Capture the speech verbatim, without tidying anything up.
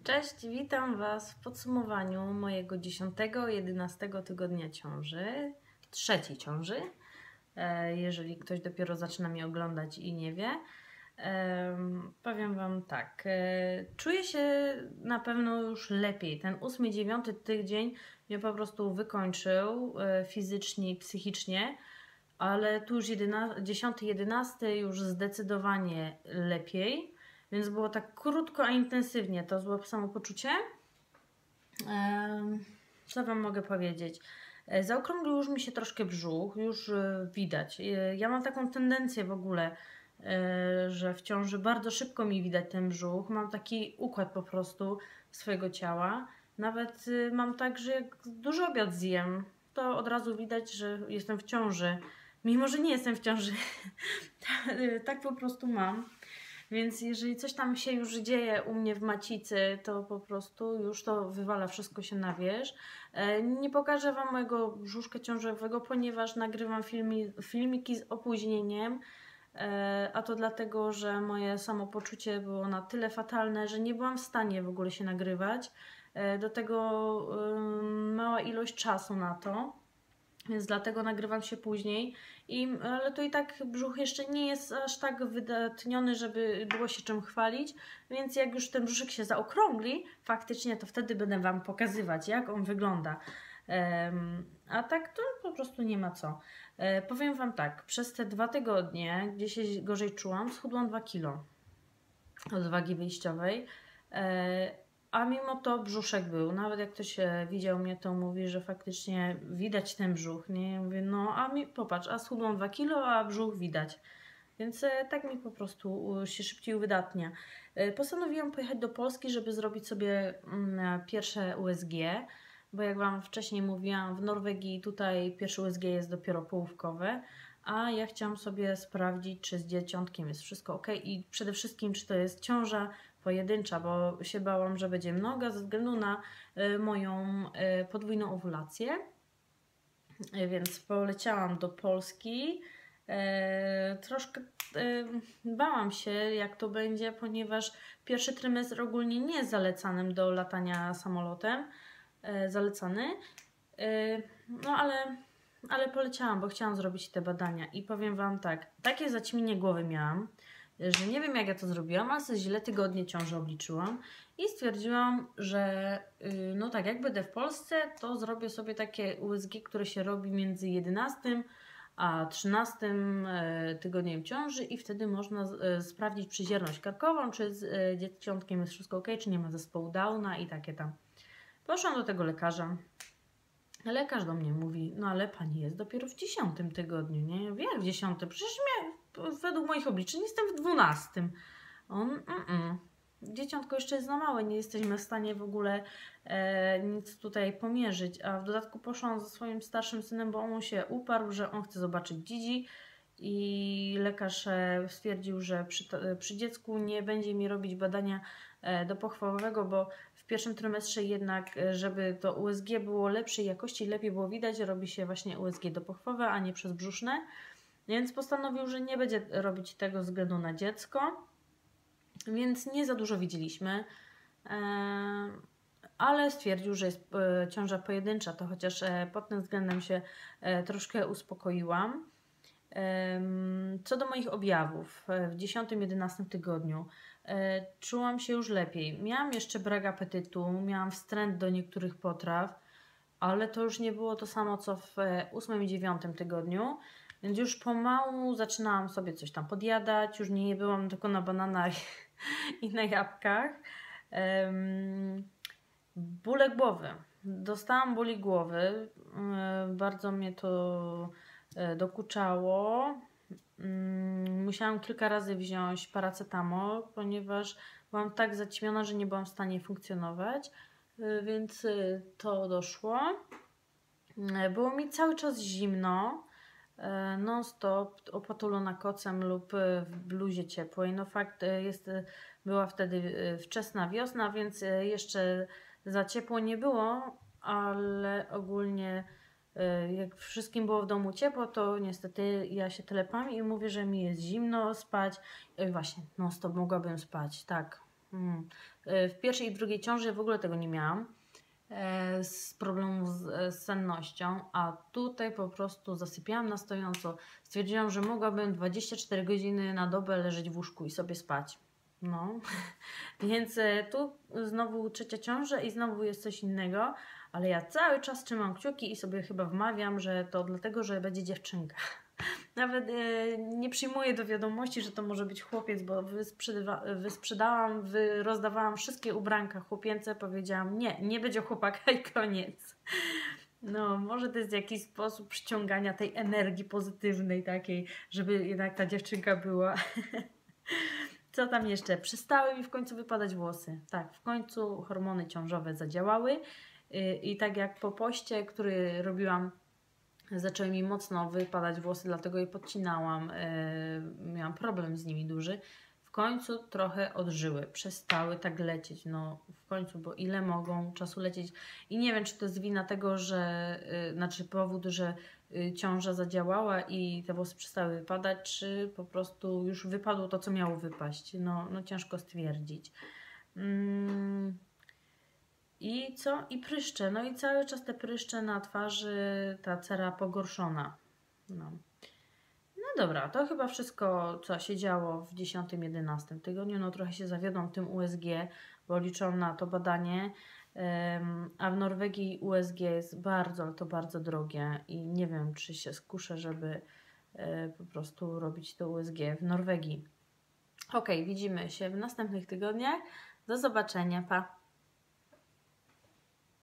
Cześć, witam Was w podsumowaniu mojego dziesiątego, jedenastego tygodnia ciąży, trzeciej ciąży, jeżeli ktoś dopiero zaczyna mnie oglądać i nie wie. Powiem Wam tak, czuję się na pewno już lepiej. Ten ósmy, dziewiąty tydzień mnie po prostu wykończył fizycznie i psychicznie, ale tu już dziesiąty, jedenasty już zdecydowanie lepiej. Więc było tak krótko, a intensywnie to złe samopoczucie. Co Wam mogę powiedzieć? Zaokrąglił już mi się troszkę brzuch, już widać. Ja mam taką tendencję w ogóle, że w ciąży bardzo szybko mi widać ten brzuch. Mam taki układ po prostu swojego ciała. Nawet mam tak, że jak dużo obiad zjem, to od razu widać, że jestem w ciąży. Mimo że nie jestem w ciąży, tak po prostu mam. Więc jeżeli coś tam się już dzieje u mnie w macicy, to po prostu już to wywala wszystko się na wierzch. Nie pokażę Wam mojego brzuszka ciążowego, ponieważ nagrywam filmi, filmiki z opóźnieniem, a to dlatego, że moje samopoczucie było na tyle fatalne, że nie byłam w stanie w ogóle się nagrywać. Do tego mała ilość czasu na to. Więc dlatego nagrywam się później, I, ale to i tak brzuch jeszcze nie jest aż tak wydatniony, żeby było się czym chwalić, więc jak już ten brzuszek się zaokrągli, faktycznie to wtedy będę Wam pokazywać, jak on wygląda. Um, a tak to po prostu nie ma co. E, powiem Wam tak, przez te dwa tygodnie, gdzie się gorzej czułam, schudłam dwa kilo od wagi wyjściowej. E, A mimo to brzuszek był. Nawet jak ktoś widział mnie, to mówi, że faktycznie widać ten brzuch. Nie? Ja mówię, no a mi popatrz, a schudłam dwa kilo, a brzuch widać. Więc tak mi po prostu się szybciej uwydatnia. Postanowiłam pojechać do Polski, żeby zrobić sobie pierwsze U S G, bo jak Wam wcześniej mówiłam, w Norwegii tutaj pierwsze U S G jest dopiero połówkowe, a ja chciałam sobie sprawdzić, czy z dzieciątkiem jest wszystko ok i przede wszystkim, czy to jest ciąża pojedyncza, bo się bałam, że będzie mnoga ze względu na y, moją y, podwójną owulację. Y, więc poleciałam do Polski. Y, troszkę y, bałam się, jak to będzie, ponieważ pierwszy trymestr ogólnie nie jest zalecanym do latania samolotem. Y, zalecany. Y, no ale, ale poleciałam, bo chciałam zrobić te badania. I powiem Wam tak, takie zaćmienie głowy miałam, że nie wiem, jak ja to zrobiłam, ale sobie źle tygodnie ciąży obliczyłam i stwierdziłam, że yy, no tak, jak będę w Polsce, to zrobię sobie takie U S G, które się robi między jedenastym a trzynastym yy, tygodniem ciąży i wtedy można yy, sprawdzić przyzierność karkową, czy z yy, dzieciątkiem jest wszystko ok, czy nie ma zespołu Downa i takie tam. Poszłam do tego lekarza. Lekarz do mnie mówi, no ale pani jest dopiero w dziesiątym tygodniu, nie? Ja wiem, w dziesiątym, przecież miałem, według moich obliczeń jestem w dwunastym. On, mm, mm. Dzieciątko jeszcze jest za małe, nie jesteśmy w stanie w ogóle e, nic tutaj pomierzyć, a w dodatku poszłam ze swoim starszym synem, bo on się uparł, że on chce zobaczyć dzidzi i lekarz e, stwierdził, że przy, przy dziecku nie będzie mi robić badania e, dopochwałowego, bo w pierwszym trymestrze jednak, żeby to U S G było lepszej jakości, lepiej było widać, robi się właśnie U S G dopochwowe, a nie przez brzuszne. Więc postanowił, że nie będzie robić tego ze względu na dziecko. Więc nie za dużo widzieliśmy. Ale stwierdził, że jest ciąża pojedyncza, to chociaż pod tym względem się troszkę uspokoiłam. Co do moich objawów, w dziesiątym, jedenastym tygodniu czułam się już lepiej. Miałam jeszcze brak apetytu, miałam wstręt do niektórych potraw, ale to już nie było to samo, co w ósmym i dziewiątym tygodniu. Więc już pomału zaczynałam sobie coś tam podjadać, już nie byłam tylko na bananach i na jabłkach. Um, bóle głowy. Dostałam bóli głowy. Um, bardzo mnie to dokuczało. Um, musiałam kilka razy wziąć paracetamol, ponieważ byłam tak zaćmiona, że nie byłam w stanie funkcjonować. Um, więc to doszło. Um, było mi cały czas zimno. Non-stop, opatulona kocem lub w bluzie ciepłej. No fakt jest, była wtedy wczesna wiosna, więc jeszcze za ciepło nie było, ale ogólnie jak wszystkim było w domu ciepło, to niestety ja się telepam i mówię, że mi jest zimno spać. I właśnie, non-stop mogłabym spać, tak. Hmm. E, W pierwszej i drugiej ciąży ja w ogóle tego nie miałam. e, Z problemów z, e, z sennością, a tutaj po prostu zasypiałam na stojąco. Stwierdziłam, że mogłabym dwadzieścia cztery godziny na dobę leżeć w łóżku i sobie spać. No, więc e, tu znowu trzecia ciąża i znowu jest coś innego, ale ja cały czas trzymam kciuki i sobie chyba wmawiam, że to dlatego, że będzie dziewczynka. Nawet e, nie przyjmuję do wiadomości, że to może być chłopiec, bo wysprzedawa- wysprzedałam, wy rozdawałam wszystkie ubranka chłopięce, powiedziałam nie, nie będzie chłopaka i koniec. No, może to jest jakiś sposób przyciągania tej energii pozytywnej takiej, żeby jednak ta dziewczynka była. Co tam jeszcze? Przestały mi w końcu wypadać włosy. Tak, w końcu hormony ciążowe zadziałały y, i tak jak po poście, który robiłam, zaczęły mi mocno wypadać włosy, dlatego je podcinałam. Yy, miałam problem z nimi duży. W końcu trochę odżyły, przestały tak lecieć. No w końcu, bo ile mogą czasu lecieć. I nie wiem, czy to jest wina tego, że, yy, znaczy powód, że yy, ciąża zadziałała i te włosy przestały wypadać, czy po prostu już wypadło to, co miało wypaść. No, no ciężko stwierdzić. Mm. I co? I pryszcze. No i cały czas te pryszcze na twarzy, ta cera pogorszona. No. No dobra, to chyba wszystko, co się działo w dziesiątym jedenastym tygodniu. No trochę się zawiodłam tym U S G, bo liczą na to badanie. Em, a w Norwegii U S G jest bardzo, ale to bardzo drogie i nie wiem, czy się skuszę, żeby e, po prostu robić to U S G w Norwegii. Ok, widzimy się w następnych tygodniach. Do zobaczenia, pa!